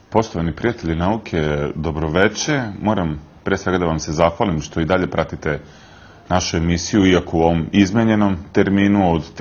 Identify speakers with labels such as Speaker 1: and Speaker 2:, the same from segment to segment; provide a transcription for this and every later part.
Speaker 1: Poštovani prijatelji nauke, dobroveče. Moram pre svega da vam se zahvalim što i dalje pratite našu emisiju, iako u ovom izmenjenom terminu od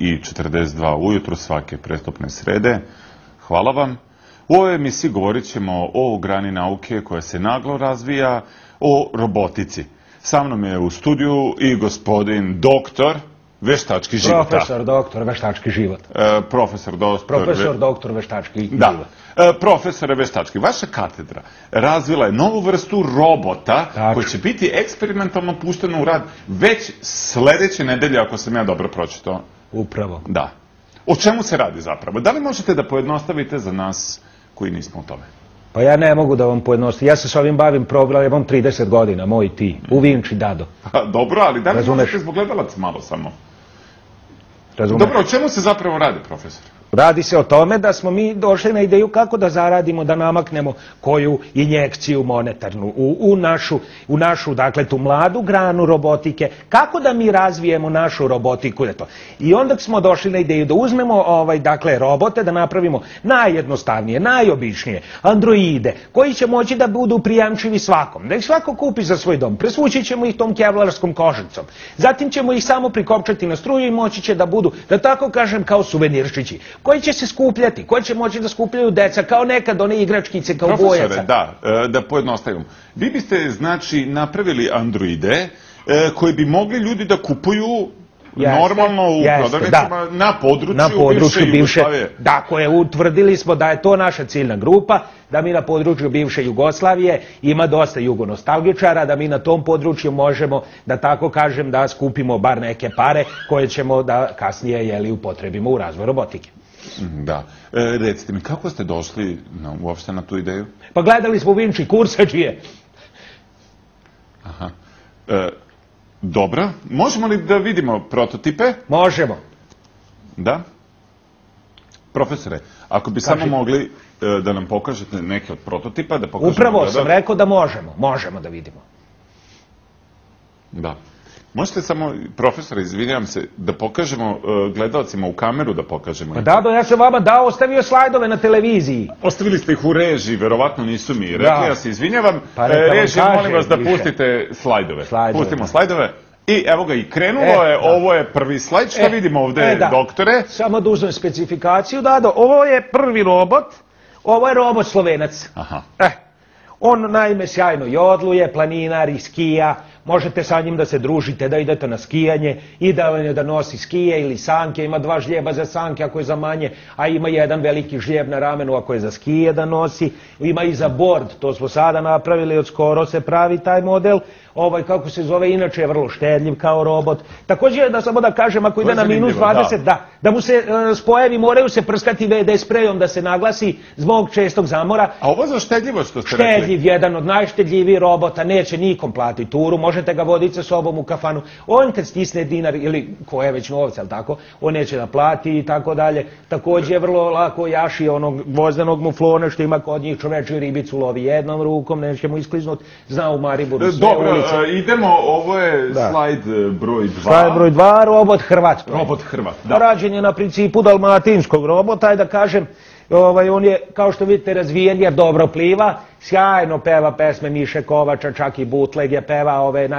Speaker 1: 3:42 ujutru svake prestopne srede. Hvala vam. U ovoj emisiji govorit ćemo o grani nauke koja se naglo razvija, o robotici. Sa mnom je u studiju i gospodin doktor veštački života.
Speaker 2: Profesor doktor veštački život.
Speaker 1: Profesor
Speaker 2: doktor veštački život.
Speaker 1: Da. Profesore veštački, vaša katedra razvila je novu vrstu robota koji će biti eksperimentalno pušteno u rad već sledeće nedelje, ako sam ja dobro pročitao.
Speaker 2: Upravo.
Speaker 1: Da. O čemu se radi zapravo? Da li možete da pojednostavite za nas koji nismo u tome?
Speaker 2: Pa ja ne mogu da vam pojednostavim. Ja se s ovim bavim problemom 30 godina, moj i ti. U Vinči, Dado.
Speaker 1: Dobro, ali da li možete zbog gledalaca malo samo?
Speaker 2: Razumeš.
Speaker 1: Dobro, o čemu se zapravo radi, profesor?
Speaker 2: Radi se o tome da smo mi došli na ideju kako da zaradimo, da namaknemo koju injekciju monetarnu u našu, dakle, tu mladu granu robotike, kako da mi razvijemo našu robotiku. I onda smo došli na ideju da uzmemo, dakle, robote, da napravimo najjednostavnije, najobičnije, androide, koji će moći da budu prijamčivi svakom, da ih svako kupi za svoj dom, presvući ćemo ih tom kevlarskom kožicom, zatim ćemo ih samo prikopčati na struju i moći će da budu, da tako kažem, kao suvenirčići, koji će se skupljati, koji će moći da skupljaju deca, kao nekad one igračkice, kao bojaca.
Speaker 1: Profesore, da pojednostavimo. Vi biste, znači, napravili androide koji bi mogli ljudi da kupuju normalno u prodavnicama na području bivše Jugoslavije.
Speaker 2: Dakle, utvrdili smo da je to naša ciljna grupa, da mi na području bivše Jugoslavije ima dosta jugonostalgičara, da mi na tom području možemo, da tako kažem, da skupimo bar neke pare koje ćemo da kasnije upotrebimo u razvoj robotike.
Speaker 1: Da. Recite mi, kako ste došli uopšte na tu ideju?
Speaker 2: Pa gledali smo u Vinči kursačije.
Speaker 1: Aha. Dobro. Možemo li da vidimo prototipe?
Speaker 2: Možemo.
Speaker 1: Da. Profesore, ako bi samo mogli da nam pokažete neke od prototipa, da pokažemo...
Speaker 2: Upravo sam rekao da možemo. Možemo da vidimo.
Speaker 1: Da. Možete samo, profesore, izvinjam se, da pokažemo gledalcima u kameru, da pokažemo...
Speaker 2: Pa da, ja sam vama dao, ostavio slajdove na televiziji.
Speaker 1: Ostavili ste ih u režiji, verovatno nisu mi rekli, ja se izvinjavam. Režiji, molim vas da pustite slajdove. Pustimo slajdove. I evo ga, i krenulo je, ovo je prvi slajd, šta vidimo ovde, doktore?
Speaker 2: Samo da uzmem specifikaciju, Dado, ovo je prvi robot, ovo je robot Slovenac.
Speaker 1: Aha.
Speaker 2: On naime sjajno jodluje, planinar i skija, možete sa njim da se družite, da idete na skijanje, idealno je da nosi skije ili sanke, ima 2 žljeba za sanke ako je za manje, a ima jedan veliki žljeb na ramenu ako je za skije da nosi, ima i za bord, to smo sada napravili, od skoro se pravi taj model, kako se zove, inače je vrlo štedljiv kao robot. Također, da samo da kažem, ako ide na -20, da mu se spojevi moraju se prskati VD sprejom da se naglasi zbog čestog zamora.
Speaker 1: A ovo za štedljivo što ste rekli?
Speaker 2: Štedljiv, jedan od najštedljivijih robota, neće nikom platiti turu, možete ga voditi sa sobom u kafanu. On kad stisne dinar ili koje već novce, ali tako, on neće da plati i tako dalje. Također je vrlo lako jaši onog gvozdenog muflona što ima kod njih, čovečju ribicu lovi jednom rukom, neće mu iskliznut, zna u Mariboru sve ulice.
Speaker 1: Idemo, ovo je slajd broj 2.
Speaker 2: Slajd broj 2, robot Hrvat.
Speaker 1: Robot Hrvat, da.
Speaker 2: Rađen je na principu dalmatinskog robota, da kažem, on je, kao što vidite, razvijen jer dobro pliva, sjajno peva pesme Miše Kovača, čak i Bootleg je peva,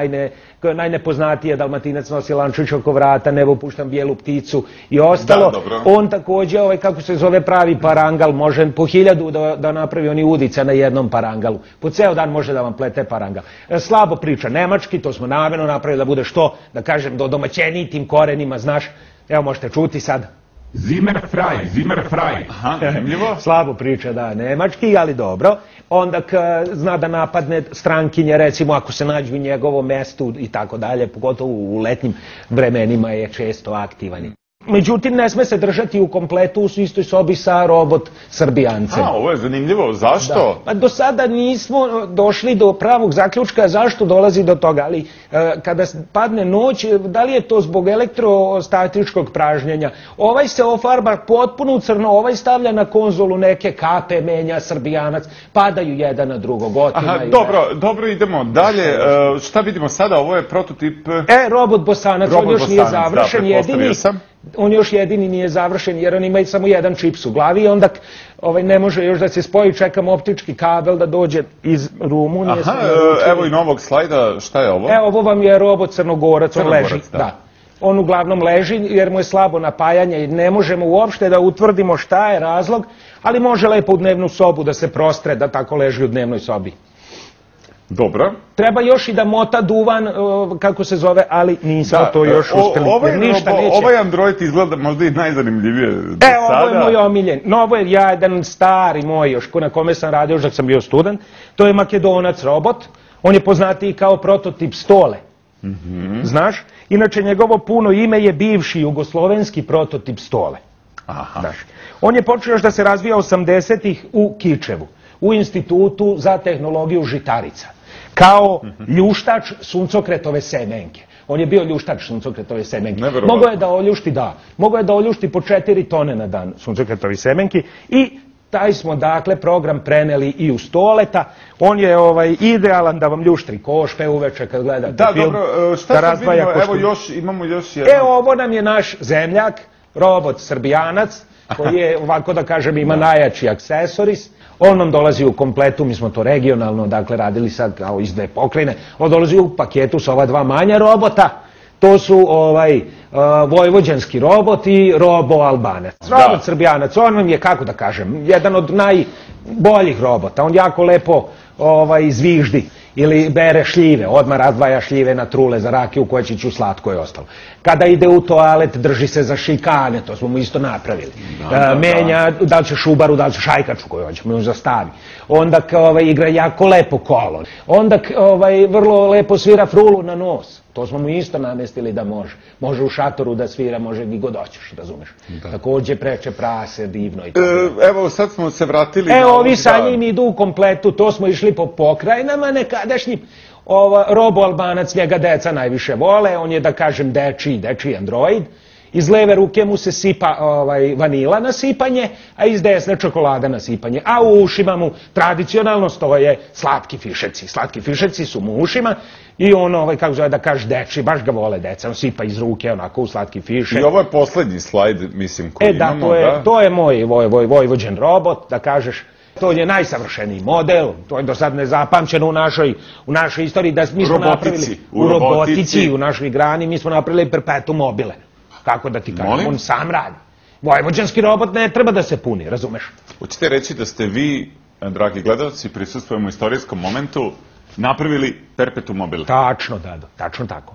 Speaker 2: najnepoznatije Dalmatinac nosi lančić oko vrata, nebo puštam bijelu pticu i ostalo. On također, kako se zove, pravi parangal, može po 1000 da napravi oni udica na jednom parangalu. Po ceo dan može da vam plete parangal. Slabo priča nemački, to smo namjerno napravili da bude što, da kažem, do domaćeniji tim korenima, znaš, evo možete čuti sad.
Speaker 3: Zimmerfrei, Zimmerfrei.
Speaker 1: Aha, zanimljivo.
Speaker 2: Slabo priča, da, nemački, ali dobro. Onda zna da napadne strankinje, recimo, ako se nađu u njegovom mestu i tako dalje, pogotovo u letnjim vremenima je često aktivan. Međutim, ne sme se držati u kompletu u istoj sobi sa robot Srbijancem.
Speaker 1: Ovo je zanimljivo. Zašto?
Speaker 2: Pa do sada nismo došli do pravog zaključka zašto dolazi do toga, ali kada padne noć, da li je to zbog elektrostatičkog pražnjenja, ovaj se ofarba potpuno crno, ovaj stavlja na konzolu neke kape, menja Srbijanac, padaju jedan na drugog.
Speaker 1: Aha, dobro, idemo dalje. Šta vidimo sada? Ovo je prototip...
Speaker 2: Robot Bosanac, on još nije završen, on još jedini nije završen jer on ima samo jedan čips u glavi i onda ne može još da se spoji, čekam optički kabel da dođe iz Rumunije.
Speaker 1: Aha, evo i novog slajda, šta je ovo?
Speaker 2: Evo, ovo vam je robot Crnogorac, on leži.
Speaker 1: Da.
Speaker 2: On uglavnom leži jer mu je slabo napajanje i ne možemo uopšte da utvrdimo šta je razlog, ali može lepo u dnevnu sobu da se prostre, da tako leži u dnevnoj sobi.
Speaker 1: Dobro.
Speaker 2: Treba još i da mota duvan, kako se zove, ali nismo to još uspeli.
Speaker 1: Ovaj Android izgleda možda i najzanimljivije do sada.
Speaker 2: Ovo je moj omiljen. Ovo je jedan stari moj, još na kome sam radio, još dok sam bio student. To je Makedonac robot. On je poznatiji kao prototip Stole. Znaš? Inače, njegovo puno ime je bivši jugoslovenski prototip Stole. Znaš? On je počeo još da se razvija 80-ih u Kičevu, u Institutu za tehnologiju žitarica, kao ljuštač suncokretove semenke. On je bio ljuštač suncokretove semenke. Mogao je da oljušti po 4 tone na dan suncokretove semenki i taj smo, dakle, program preneli i u Stoleta. On je idealan da vam ljuštri košpe uveče kad gledate film.
Speaker 1: Da, dobro, šta sad vidimo? Evo, imamo još jedno.
Speaker 2: Evo, ovo nam je naš zemljak, robot Srbijanac, koji je, ovako da kažem, ima najjači aksesoris. On nam dolazi u kompletu, mi smo to regionalno, dakle, radili sad kao iz 2 pokrajine. On dolazi u paketu sa ova 2 manja robota. To su vojvođanski robot i robo-albanac. Robot Srbijanac, on vam je, kako da kažem, jedan od najboljih robota. On jako lepo zviždi ili bere šljive, odmah razdvaja šljive na trule za rakiju, koječiću, slatko je ostalo. Kada ide u toalet, drži se za šikane, to smo mu isto napravili. Menja, da li će šubaru, da li će šajkaču koju hoće, mu zastavi. Onda igra jako lepo kolo. Onda vrlo lepo svira frulu na nos. To smo mu isto namestili da može. Može u šatoru da svira, može gdje god hoćeš, razumeš. Također preče prase, divno i tako.
Speaker 1: Evo, sad smo se vratili...
Speaker 2: Evo, ovi sa njim idu u kompletu, to smo išli po pokrajinama nekadašnjim. Robo-albanac, njega deca najviše vole, on je, da kažem, dečiji android. Iz leve ruke mu se sipa vanila na sipanje, a iz desne čokolada na sipanje. A u ušima mu tradicionalno stoje slatki fišeci. Slatki fišeci su mu u ušima i on, kako zove da kaže, deči, baš ga vole deca. On sipa iz ruke onako u slatki fišec.
Speaker 1: I ovo je poslednji slajd, mislim, koji imamo, da?
Speaker 2: To je moj vojvođen robot, da kažeš. To je najsavršeniji model, to je do sad nezapamćeno u našoj istoriji, da mi smo napravili u robotici, u našoj grani, mi smo napravili perpetuum mobile. Kako da ti kažem, on sam radi. Vojvođanski robot ne treba da se puni, razumeš?
Speaker 1: Hoćete reći da ste vi, dragi gledalci, prisustvujemo u istorijskom momentu, napravili perpetuum mobile?
Speaker 2: Tačno, Dado, tačno tako.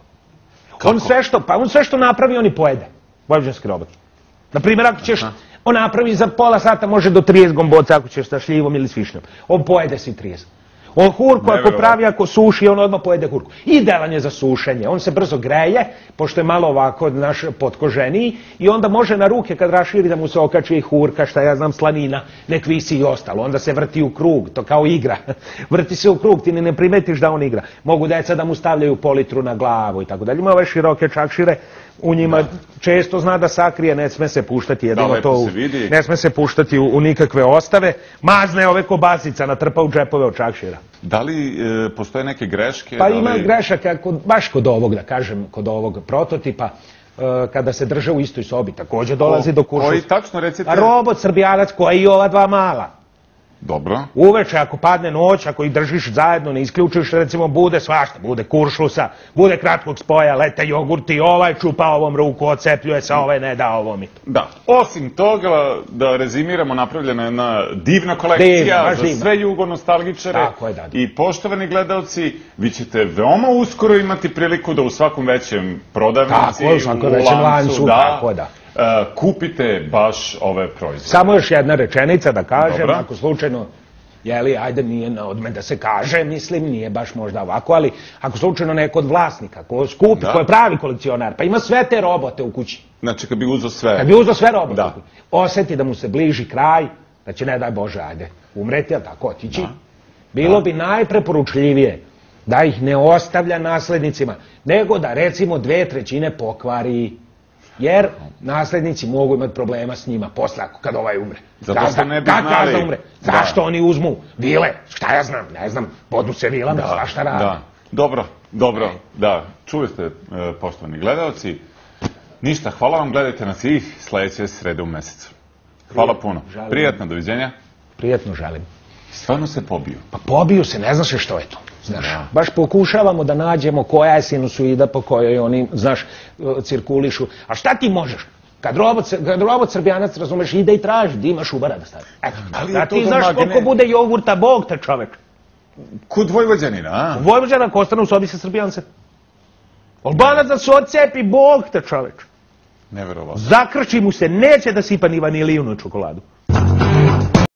Speaker 2: On sve što napravi, on i pojede. Vojvođanski robot. Naprimjer, ako ćeš, on napravi za pola sata, može do 30 gomboca, ako ćeš sa šljivom ili s višnjom. On pojede si 30. On hurku ako pravi, ako suši, on odmah pojede hurku. Idealan je za sušenje. On se brzo greje, pošto je malo ovako naš potkoženiji, i onda može na ruke kad raširi da mu se okači i hurka, šta ja znam, slanina, nek visi i ostalo. Onda se vrti u krug, to kao igra. Vrti se u krug, ti ne primetiš da on igra. Mogu deca da mu stavljaju politru na glavu i tako dalje. Ima ove široke čakšire, u njima često zna da sakrije, ne sme se puštati jedino to, ne sme se puštati u nikakve ostave. Mazne ove kobasica natrpa u džepove od čakšira.
Speaker 1: Da li postoje neke greške?
Speaker 2: Pa ima grešaka, baš kod ovog, da kažem, kod ovog prototipa, kada se drže u istoj sobi, također dolazi do kuršlusa.
Speaker 1: Koji tačno recite?
Speaker 2: Robot Srbijanac koji i ova 2 mala.
Speaker 1: Dobro.
Speaker 2: Uveče, ako padne noć, ako ih držiš zajedno, ne isključiš, recimo, bude svašta, bude kuršlusa, bude kratkog spoja, lete jogurti, ovaj čupa ovom ruku, ocepljuje se, ovaj ne da ovom i to.
Speaker 1: Da. Osim toga, da rezimiramo, napravljena je jedna divna kolekcija za sve jugonostalgičare. I poštovani gledalci, vi ćete veoma uskoro imati priliku da u svakom većem prodavnici, u lancu, kupite baš ove proizvode.
Speaker 2: Samo još jedna rečenica da kažem, ako slučajno, jeli, ajde, nije na odmet da se kaže, mislim, nije baš možda ovako, ali ako slučajno neko od vlasnika, ko skupi, ko je pravi kolekcionar, pa ima sve te robote u kući.
Speaker 1: Znači, kad bi uzeo sve.
Speaker 2: Kad bi uzeo sve robote u kući. Osjeti da mu se bliži kraj, da će, ne daj Bože, ajde, umreti, ali tako, otići. Bilo bi najpreporučljivije da ih ne ostavlja naslednicima, nego da, recimo, 2/3 pokvari. Jer naslednici mogu imati problema s njima posle, kad ovaj umre.
Speaker 1: Zato što ne bi znali.
Speaker 2: Zašto oni uzmu vile? Šta ja znam? Ne znam, bodu se vilama, svašta radi.
Speaker 1: Dobro, da. Čuli ste, poštovani gledalci. Ništa, hvala vam, gledajte nas i sljedeće srede u mjesecu. Hvala puno.
Speaker 2: Želim.
Speaker 1: Prijatno, doviđenja.
Speaker 2: Prijetno želim.
Speaker 1: Stvarno se pobiju.
Speaker 2: Pa pobiju se, ne znaš što je to. Znaš, baš pokušavamo da nađemo koja je sinusoida po kojoj oni, znaš, cirkulišu. A šta ti možeš? Kad robot Srbijanac, razumeš, ide i traži, di imaš ubara da stavi. Eto,
Speaker 1: Ali je
Speaker 2: da
Speaker 1: to
Speaker 2: ti
Speaker 1: do
Speaker 2: znaš
Speaker 1: magnet-
Speaker 2: koliko bude jogurta, Bog te čovek.
Speaker 1: Kud Vojvođanina, a?
Speaker 2: Vojvođana ako ostane u sobi sa Srbijance. Albanac da se odcepi, Bog te čovek.
Speaker 1: Neverovatno.
Speaker 2: Zakrči mu se, neće da sipa ni vaniliju na čokoladu.